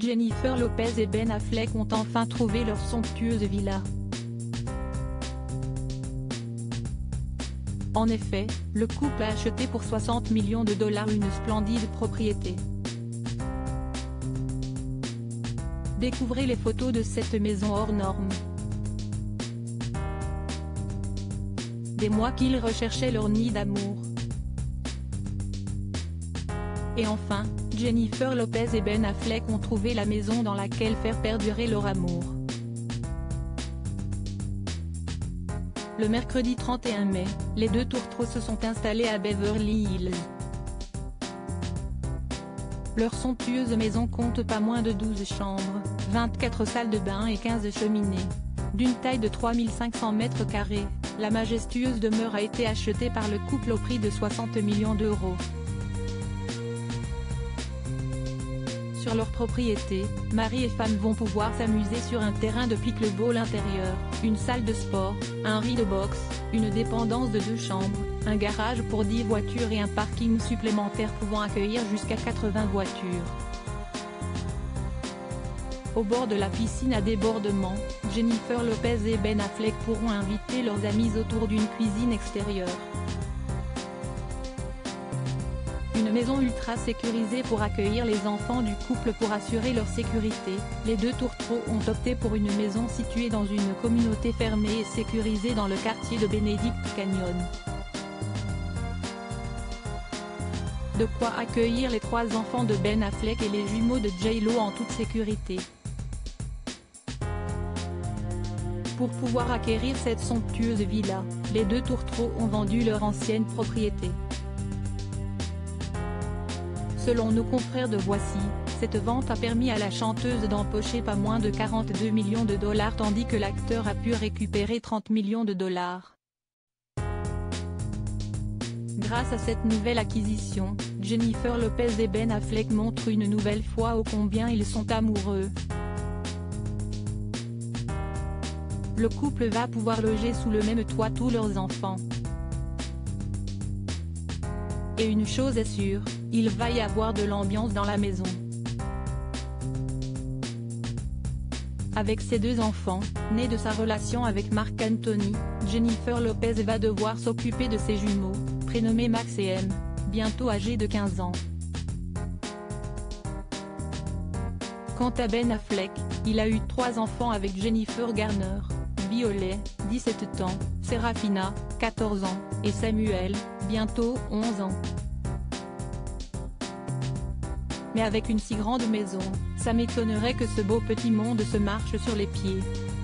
Jennifer Lopez et Ben Affleck ont enfin trouvé leur somptueuse villa. En effet, le couple a acheté pour 60 millions de dollars une splendide propriété. Découvrez les photos de cette maison hors norme. Des mois qu'ils recherchaient leur nid d'amour. Et enfin, Jennifer Lopez et Ben Affleck ont trouvé la maison dans laquelle faire perdurer leur amour. Le mercredi 31 mai, les deux tourtereaux se sont installés à Beverly Hills. Leur somptueuse maison compte pas moins de 12 chambres, 24 salles de bain et 15 cheminées. D'une taille de 3500 mètres carrés, la majestueuse demeure a été achetée par le couple au prix de 60 millions d'euros. Sur leur propriété, mari et femme vont pouvoir s'amuser sur un terrain de pickle-ball intérieur, une salle de sport, un riz de boxe, une dépendance de 2 chambres, un garage pour 10 voitures et un parking supplémentaire pouvant accueillir jusqu'à 80 voitures. Au bord de la piscine à débordement, Jennifer Lopez et Ben Affleck pourront inviter leurs amis autour d'une cuisine extérieure. Une maison ultra sécurisée pour accueillir les enfants du couple. Pour assurer leur sécurité, les deux tourtereaux ont opté pour une maison située dans une communauté fermée et sécurisée dans le quartier de Benedict Canyon. De quoi accueillir les 3 enfants de Ben Affleck et les jumeaux de J-Lo en toute sécurité. Pour pouvoir acquérir cette somptueuse villa, les deux tourtereaux ont vendu leur ancienne propriété. Selon nos confrères de Voici, cette vente a permis à la chanteuse d'empocher pas moins de 42 millions de dollars tandis que l'acteur a pu récupérer 30 millions de dollars. Grâce à cette nouvelle acquisition, Jennifer Lopez et Ben Affleck montrent une nouvelle fois ô combien ils sont amoureux. Le couple va pouvoir loger sous le même toit tous leurs enfants. Et une chose est sûre, il va y avoir de l'ambiance dans la maison. Avec ses 2 enfants, nés de sa relation avec Marc Anthony, Jennifer Lopez va devoir s'occuper de ses jumeaux, prénommés Max et M, bientôt âgés de 15 ans. Quant à Ben Affleck, il a eu 3 enfants avec Jennifer Garner, Violet, 17 ans, Serafina, 14 ans, et Samuel, bientôt 11 ans. Mais avec une si grande maison, ça m'étonnerait que ce beau petit monde se marche sur les pieds.